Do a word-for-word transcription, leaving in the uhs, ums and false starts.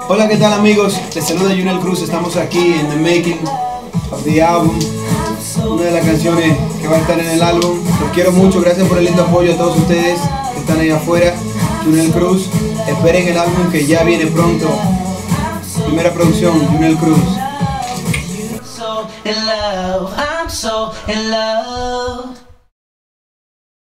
Hola, ¿qué tal amigos? Les saluda Junel Cruz, estamos aquí en The Making of the Album, una de las canciones que va a estar en el álbum. Los quiero mucho, gracias por el lindo apoyo a todos ustedes que están ahí afuera. Junel Cruz, esperen el álbum que ya viene pronto. Primera producción, Junel Cruz. In love, I'm so in love.